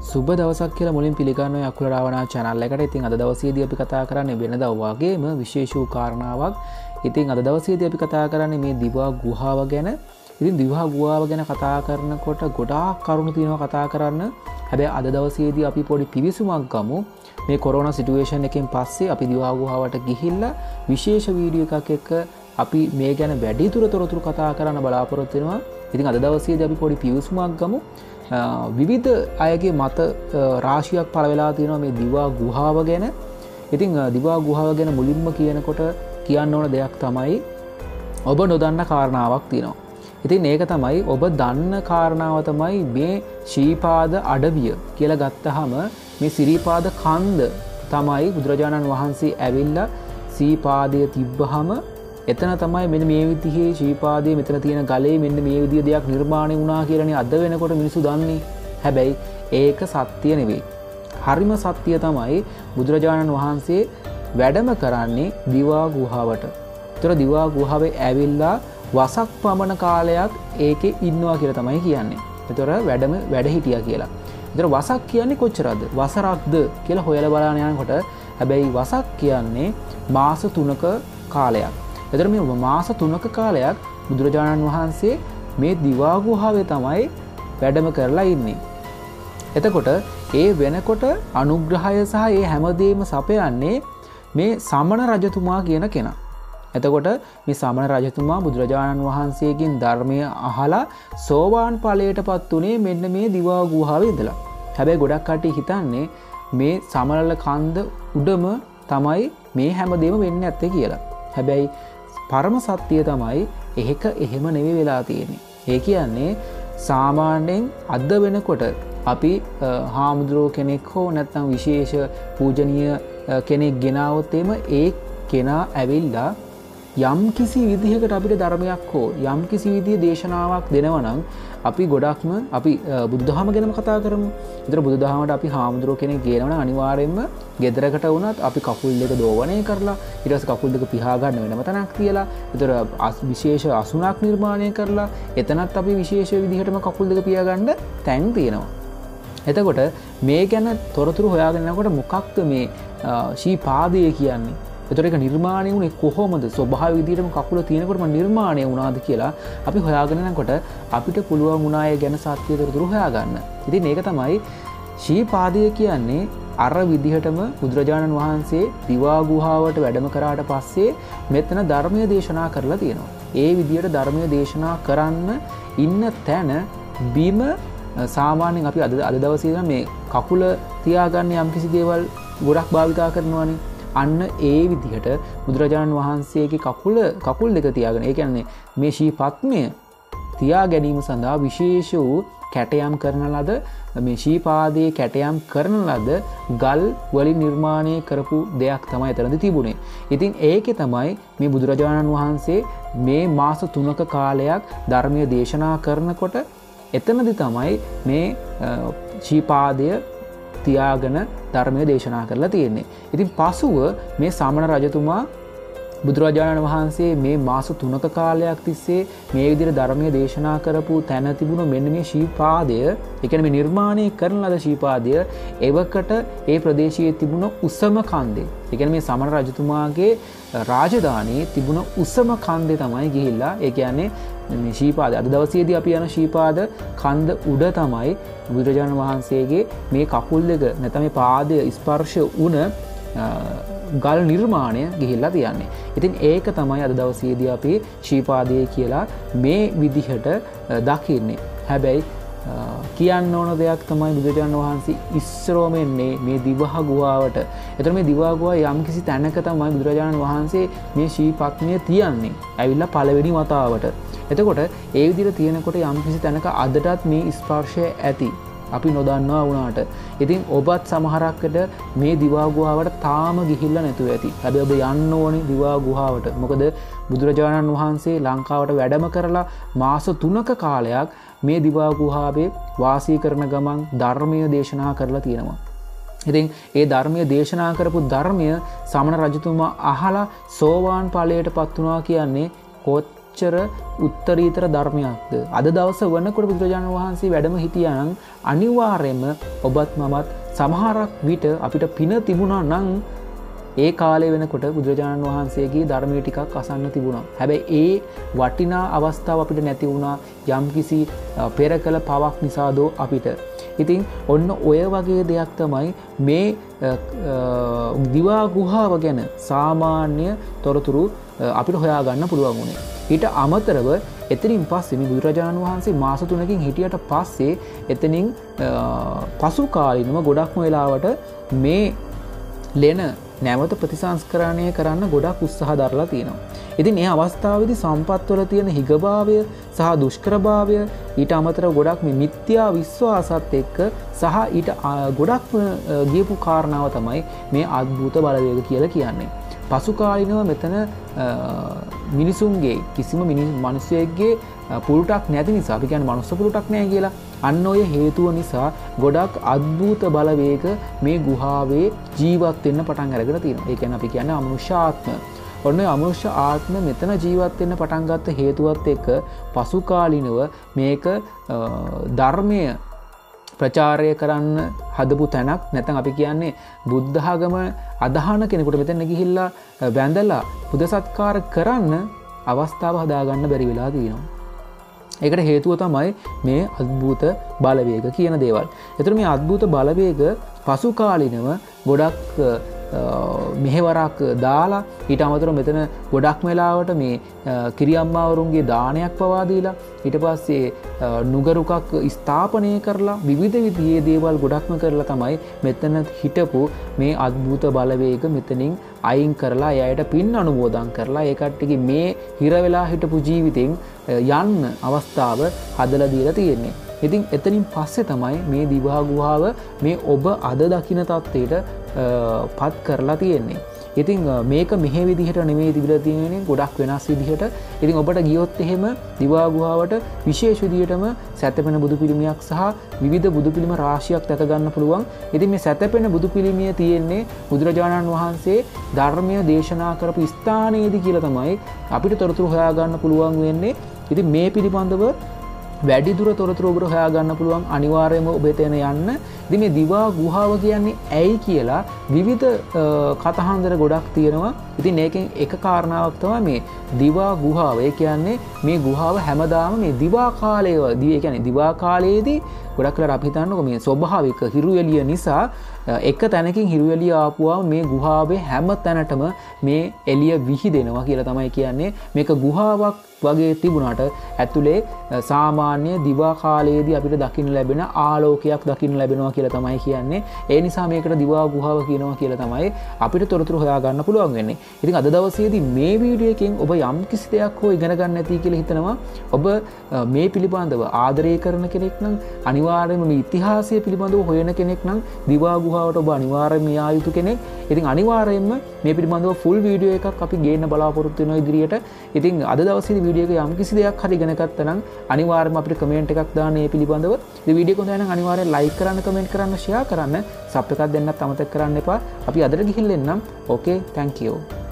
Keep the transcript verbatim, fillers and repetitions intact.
සුබ දවසක් කියලා මුලින් පිළිගන්නවා අකුල රාවණා channel එකට. ඉතින් අද දවසේදී අපි කතා කරන්නේ වෙනදා වගේම විශේෂ වූ කාරණාවක්. ඉතින් අද දවසේදී අපි කතා කරන්නේ මේ දිවා ගුහාව ගැන. ඉතින් දිවා ගුහාව ගැන කතා කරනකොට ගොඩාක් කරුණු තියෙනවා කතා කරන්න. හැබැයි අද දවසේදී අපි පොඩි පිවිසුමක් ගමු. මේ කොරෝනා සිටුේෂන් එකෙන් පස්සේ අපි දිවා ගුහාවට ගිහිල්ලා විශේෂ වීඩියෝ එකක් එක්ක අපි මේ ගැන වැඩිදුර තොරතුරු කතා කරන්න බලාපොරොත්තු වෙනවා. ඉතින් අද දවසේදී අපි පොඩි පිවිසුමක් ගමු. විවිධ අයගේ මත රාශියක් පළ වෙලා තියෙනවා මේ දිවා ගුහාව ගැන. ඉතින් දිවා ගුහාව ගැන මුලින්ම කියනකොට කියන්න ඕන දෙයක් තමයි ඔබ නොදන්න කාරණාවක් තියෙනවා. ඉතින් ඒක තමයි ඔබ දන්න කාරණාව තමයි මේ ශ්‍රීපාද අඩවිය කියලා ගත්තහම මේ සිරිපාද කන්ද තමයි බුදුරජාණන් වහන්සේ ඇවිල්ලා සීපාදය තිබ්බහම එතන තමයි මෙන්න මේ විදිහේ ශ්‍රීපාදයේ මෙතන තියෙන ගලේ මෙන්න මේ විදිහ දෙයක් නිර්මාණය වුණා කියලානේ අද වෙනකොට මිනිස්සු දන්නේ. හැබැයි ඒක සත්‍ය නෙවෙයි. හරිම සත්‍ය තමයි බුදුරජාණන් වහන්සේ වැඩම කරන්නේ දිවා ගුහාවට. ඒතර දිවා ගුහාවේ ඇවිල්ලා වසක් පමණ කාලයක් ඒකේ ඉන්නවා කියලා තමයි කියන්නේ. ඒතර වැඩම වැඩ හිටියා කියලා. ඒතර වසක් කියන්නේ කොච්චරද? වසරක්ද කියලා හොයලා බලන යනකොට හැබැයි වසක් කියන්නේ මාස තුනක කාලයක්. එතර මේ මාස තුනක කාලයක් බුදුරජාණන් වහන්සේ මේ දිවා ගුහාවේ තමයි වැඩම කරලා ඉන්නේ. එතකොට ඒ වෙනකොට අනුග්‍රහය සහ ඒ හැමදේම සපයන්නේ මේ සමන රජතුමා කියන කෙනා. එතකොට මේ සමන රජතුමා බුදුරජාණන් වහන්සේගෙන් ධර්මය අහලා සෝවාන් ඵලයටපත් උනේ මෙන්න මේ දිවා ගුහාවේ ඉඳලා. හැබැයි ගොඩක් කට්ටිය හිතන්නේ මේ සමනල කන්ද උඩම තමයි මේ හැමදේම වෙන්නේ නැත්තේ කියලා. හැබැයි පරම සත්‍යය තමයි ඒක එහෙම නෙවෙයි වෙලා තියෙන්නේ. ඒ කියන්නේ සාමාන්‍යයෙන් අද වෙනකොට අපි හාමුදුරුවෝ කෙනෙක් හෝ නැත්නම් විශේෂ පූජනීය කෙනෙක් ගෙනාවොත් එම ඒ කෙනා ඇවිල්ලා යම් කිසි විදිහකට අපිට ධර්මයක් හෝ යම් කිසි විදිහේ දේශනාවක් දෙනවා නම් අපි ගොඩක්ම අපි බුදුදහම ගැනම කතා කරමු. ඒතර බුදුදහමට අපි හාමුදුරුවෝ කෙනෙක් ගේනවා නම් අනිවාර්යයෙන්ම ගෙදරකට වුණත් අපි කකුල් දෙක දෝවණය කරලා ඊට පස්සේ කකුල් දෙක පිහා ගන්න වෙනම තැනක් තියලා ඒතර විශේෂ අසුනක් නිර්මාණය කරලා එතනත් අපි විශේෂ විදිහටම කකුල් දෙක පියා ගන්න තැන් තියෙනවා. එතකොට මේ ගැන තොරතුරු හොයාගෙන යනකොට මොකක්ද මේ ශ්‍රීපාදය කියන්නේ? එතකොට ඒක නිර්මාණය වුණේ කොහොමද? ස්වභාව විදිහටම කකුල තියෙනකොටම නිර්මාණය වුණාද කියලා අපි හොයාගෙන යනකොට අපිට පුළුවන් වුණා ඒ ගැන සත්‍ය තොරතුරු හොයාගන්න. ඉතින් මේක තමයි ශ්‍රීපාදය කියන්නේ. අර විදිහටම බුදුරජාණන් වහන්සේ දිවා ගුහාවට වැඩම කරාට පස්සේ මෙතන ධර්මය දේශනා කරලා තියෙනවා. ඒ විදිහට ධර්මය දේශනා කරන්න ඉන්න තැන බිම සාමාන්‍යයෙන් අපි අද අද දවසේ ඉඳන් මේ කකුල තියාගන්න යම්කිසි දේවල් ගොඩක් භාවිතා කරනවානේ. අන්න ඒ විදිහට බුදුරජාණන් වහන්සේගේ කකුල කකුල් දෙක තියාගෙන ඒ කියන්නේ මේ ශ්‍රී පත්මය තියා ගැනීම සඳහා විශේෂ වූ කැටයම් කරන ලද මේ ශ්‍රීපාදයේ කැටයම් කරන ලද ගල් වලින් නිර්මාණය කරපු දෙයක් තමයි එතනදී තිබුණේ. ඉතින් ඒකේ තමයි මේ බුදුරජාණන් වහන්සේ මේ මාස තුනක කාලයක් ධර්මයේ දේශනා කරනකොට එතනදී තමයි මේ ශ්‍රීපාදය තියාගෙන ධර්මය දේශනා කරලා තියෙන්නේ. ඉතින් පසුව මේ සමන රජතුමා බුදුරජාණන් වහන්සේ මේ මාස තුනක කාලයක් තිස්සේ මේ විදිහට ධර්මයේ දේශනා කරපු තැන තිබුණු මෙන්න මේ ශ්‍රීපාදය, ඒ කියන්නේ මේ නිර්මාණය කරන ලද ශ්‍රීපාදය එවකට ඒ ප්‍රදේශයේ තිබුණ උසම කන්දේ. ඒ කියන්නේ මේ සමන රජතුමාගේ රාජධානියේ තිබුණ උසම කන්දේ තමයි ගිහිල්ලා ඒ කියන්නේ මේ ශ්‍රීපාද අද දවසේදී අපි යන ශ්‍රීපාද කන්ද උඩ තමයි බුදුරජාණන් වහන්සේගේ මේ කකුල් දෙක නැත්නම් මේ පාදය ස්පර්ශ වුණ ගල් නිර්මාණය ගිහිල්ලා තියන්නේ. ඉතින් ඒක තමයි අද දවසේදී අපි ශ්‍රීපාදය කියලා මේ විදිහට දකින්නේ. හැබැයි කියන්න ඕන දෙයක් තමයි බුදුරජාණන් වහන්සේ ඉස්සරෝම එන්නේ මේ දිවා ගුහාවට. එතකොට මේ දිවා ගුහාව යම් කිසි තැනක තමයි බුදුරජාණන් වහන්සේ මේ ශ්‍රී පත්මය තියන්නේ. ඇවිල්ලා පළවෙනි වතාවට. එතකොට ඒ විදිහට තියෙනකොට යම් කිසි තැනක අදටත් මේ ස්පර්ශය ඇති. අපි නොදන්නවා වුණාට. ඉතින් ඔබත් සමහරක්කට මේ දිවා ගුහාවට තාම ගිහිල්ලා නැතුව ඇති. හැබැයි ඔබ යන්න ඕනේ දිවා ගුහාවට. මොකද බුදුරජාණන් වහන්සේ ලංකාවට වැඩම කරලා මාස තුනක කාලයක් මේ දිවා ගුහාවේ වාසය කරන ගමන් ධර්මය දේශනා කරලා තියෙනවා. ඉතින් ඒ ධර්මය දේශනා කරපු ධර්මය සමන රජතුමා අහලා සෝවාන් ඵලයට පත් වුණා කියන්නේ කොච්චර උත්තරීතර ධර්මයක්ද. අද දවස වනකොට බුදුරජාණන් වහන්සේ වැඩම හිටියා නම් අනිවාර්යයෙන්ම ඔබත් මමත් සමහරක් විට අපිට පින තිබුණා නම් ඒ කාලේ වෙනකොට බුදුරජාණන් වහන්සේගේ ධර්මයේ ටිකක් අසන්න තිබුණා. හැබැයි ඒ වටිනා අවස්ථාව අපිට නැති වුණා යම්කිසි පෙර කළ පවක් නිසාදෝ අපිට. ඉතින් ඔන්න ඔය වගේ දෙයක් තමයි මේ දිවා ගුහාව ගැන සාමාන්‍ය තොරතුරු අපිට හොයාගන්න පුළුවන් වුණේ. ඊට අමතරව එතනින් පස්සේ මේ බුදුරජාණන් වහන්සේ මාස තුනකින් හිටියට පස්සේ එතනින් පසු කාලිනව ගොඩක්ම වෙලාවට මේ ලෙන නැවත ප්‍රතිසංස්කරණය කරන්න ගොඩක් උත්සාහ දරලා තියෙනවා. ඉතින් මේ අවස්ථාවේදී සම්පත්වල තියෙන හිගභාවය සහ දුෂ්කරභාවය ඊට අමතරව ගොඩක් මේ මිත්‍යා විශ්වාසත් එක්ක සහ ඊට ගොඩක්ම ගියපු කාරණාව තමයි මේ අද්භූත බලවේග කියලා කියන්නේ. පසු කාලිනව මෙතන මිනිසුන්ගේ කිසිම මිනිස්සෙක්ගේ පුරුටක් නැති නිසා අපි කියන්නේ මනුස්ස පුරුටක් නැහැ කියලා. අන්න ඔය හේතුව නිසා ගොඩක් අද්භූත බලවේග මේ ගුහාවේ ජීවත් වෙන්න පටන් අරගෙන තියෙනවා. ඒ කියන්නේ අපි කියන්නේ අමනුෂ්‍ය ආත්ම. ඔන්න ඔය අමනුෂ්‍ය ආත්ම මෙතන ජීවත් වෙන්න පටන් ගත්ත හේතුවත් එක්ක පසු කාලිනව මේක ධර්මය ප්‍රචාරය කරන්න හදපු තැනක්. නැත්නම් අපි කියන්නේ බුද්ධ ආගම අදහන කෙනෙකුට මෙතන ගිහිල්ලා වැඳලා බුද සත්කාර කරන්න අවස්ථාව හදාගන්න බැරි වෙලා තියෙනවා. ඒකට හේතුව තමයි මේ අද්භූත බලවේග කියන දේවල්. එතකොට මේ අද්භූත බලවේග පසු කාලිනව ගොඩක් මෙහෙවරක් දාලා ඊට අමතරව මෙතන ගොඩක් වෙලාවට මේ කිරියම්මාවරුන්ගේ දානයක් පවා දීලා ඊට පස්සේ නුගරුකක් ස්ථාපනය කරලා විවිධ විදිහේ දේවල් ගොඩක්ම කරලා තමයි මෙතන හිටපු මේ අද්භූත බලවේග මෙතනින් අයින් කරලා එයාට පින් අනුමෝදන් කරලා ඒ කට්ටියගේ මේ හිර වෙලා හිටපු ජීවිතෙන් යන්න අවස්ථාව හදලා දීලා තියෙන්නේ. ඉතින් එතනින් පස්සේ තමයි මේ දිවා ගුහාව මේ ඔබ අද දකින තත්ත්වයට පත් කරලා තියෙන්නේ. ඉතින් මේක මෙහෙ විදිහට නෙමෙයි තිබිලා තියෙන්නේ ගොඩක් වෙනස් විදිහට. ඉතින් ඔබට ගියොත් එහෙම දිවා ගුහාවට විශේෂ විදිහටම සැතපෙන බුදු පිළිමයක් සහ විවිධ බුදු පිළිම රාශියක් දැක ගන්න පුළුවන්. ඉතින් මේ සැතපෙන බුදු පිළිමිය තියෙන්නේ බුදුරජාණන් වහන්සේ ධර්මය දේශනා කරපු ස්ථානයේදී කියලා තමයි අපිට තොරතුරු හොයා ගන්න පුළුවන් වෙන්නේ. ඉතින් මේ පිළිබඳව වැඩි දුර තොරතුරු ඔබට හොයා ගන්න පුළුවන් අනිවාර්යයෙන්ම ඔබ එතන යන්න. ඉතින් මේ දිවා ගුහාව කියන්නේ ඇයි කියලා විවිධ කතහන්දර ගොඩක් තියෙනවා. ඉතින් මේකෙන් එක කාරණාවක් තමයි මේ දිවා ගුහාව. ඒ කියන්නේ මේ ගුහාව හැමදාම මේ දිවා කාලයේදී ඒ කියන්නේ දිවා කාලයේදී ගොඩක් වෙලාවට අපි හිතන්නකො මේ ස්වභාවික හිරු එළිය නිසා එක තැනකින් හිරු එළිය ආපුවාම මේ ගුහාවේ හැම තැනටම මේ එළිය විහිදෙනවා කියලා තමයි කියන්නේ. මේක ගුහාවක් වගේ තිබුණාට ඇතුලේ සාමාන්‍ය දිවා කාලයේදී අපිට දකින්න ලැබෙන ආලෝකයක් දකින්න ලැබෙනවා කියලා තමයි කියන්නේ. ඒ නිසා මේකට දිවා ගුහාව කියනවා කියලා තමයි අපිට තොරතුරු හොයා ගන්න පුළුවන් වෙන්නේ. ඉතින් අද දවසේදී මේ වීඩියෝ එකෙන් ඔබ යම් කිසි දෙයක් හෝ ඉගෙන ගන්න ඇති කියලා හිතනවා. ඔබ මේ පිළිබඳව ආදරය කරන කෙනෙක් නම් අනිවාර්යයෙන්ම මේ ඉතිහාසය පිළිබඳව හොයන කෙනෙක් නම් දිවා ගුහාවට ඔබ අනිවාර්යයෙන්ම යා යුතු කෙනෙක්. ඉතින් අනිවාර්යයෙන්ම මේ පිළිබඳව ෆුල් වීඩියෝ එකක් අපි ගේන්න බලාපොරොත්තු වෙනවා ඉදිරියට. ඉතින් අද දවසේදී වීඩියෝ එක යම් කිසි දෙයක් හරි ඉගෙන ගත්තා නම් අනිවාර්යයෙන්ම අපිට කමෙන්ට් එකක් දාන්න මේ පිළිබඳව. ඉතින් වීඩියෝ එක හොඳයි නම් අනිවාර්යයෙන් ලයික් කරන්න, කමෙන්ට් කරන්න, ෂෙයා කරන්න, සබ් එකක් දෙන්නත් අමතක කරන්න එපා. අපි අදට ගිහින් එන්නම්. ඕකේ, thank you.